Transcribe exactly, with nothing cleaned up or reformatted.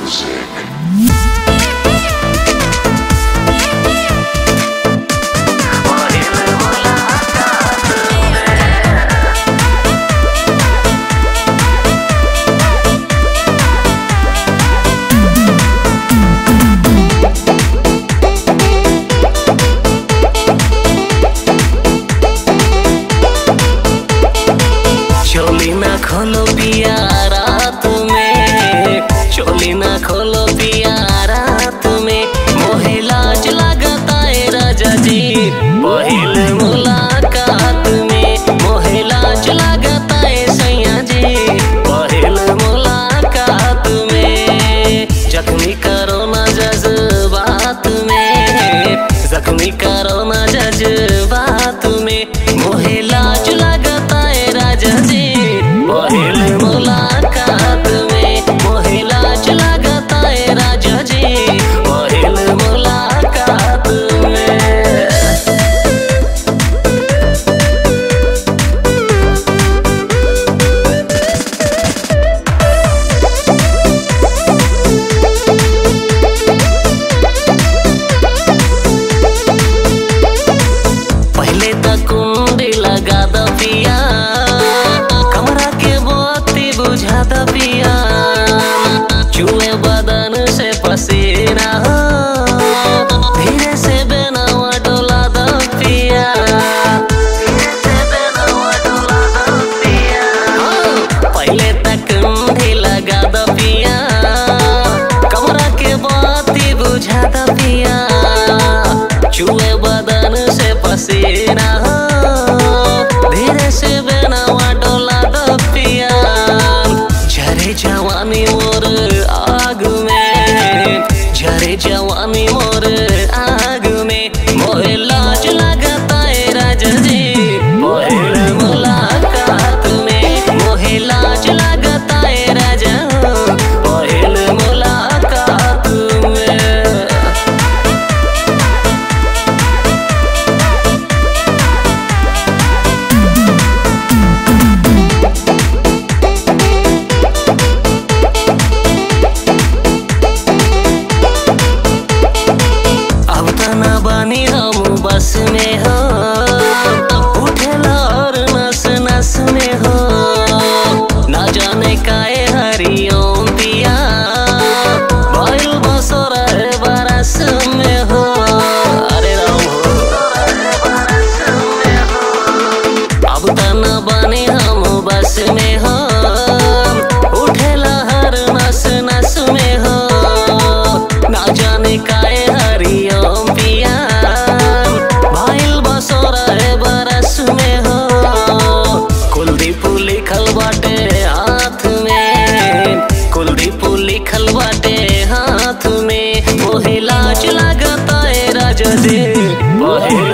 चोली ना खोलो पिया रात में, चोली ना खोलो पिया रात में, मोहे लाज लगता है राजा जी पहिल मुलाकात में, मोहे लाज लगता है सैया जी पहिल मुलाकात में। जख्मी करो ना जज्बात में, जख्मी करो ना जज्बात में, मोहे लाज लगता है राजा जी पहिल मुलाकात में, मोहे लाज लगता है राजा जी पहिल मुलाकात में। पहले तक कुंडी लगा द पिया, कमरा के बत्ती बुझा द पिया, चूहे बदन से पसीना धीरे से बेनवा डोला द पिया, धीरे से बेनवा डोला द पिया। पहले तक कुंडी लगा द पिया, कमरा के बत्ती बुझा द पिया, चूहे बदन से पसीना धीरे से बेनवा डोला द पिया। झरे जवानी मोर आग में, झरे जवानी मोर आग में, मोहे लाज लगता है राजा जी पहिल मुलाकात में, मोहे लाज लगता है राजा पहिल मुलाकात में। बानी हम बस में हो, उठेला और नस नस में हो, ना जाने काहे हरिओम पिया भइल बसोरा बरस में हो। अरे राम हो अब तना बानी हम बस में हो, उठेला हर नस नस में हो, ना जाने काहे हरिओम पिया भइल बसोरा बरस में हो। कुलदीप लिखल बाटे हाथ में, कुलदीप लिखल बाटे हाथ में, मोहे लाज लगता है राजा जी पहिल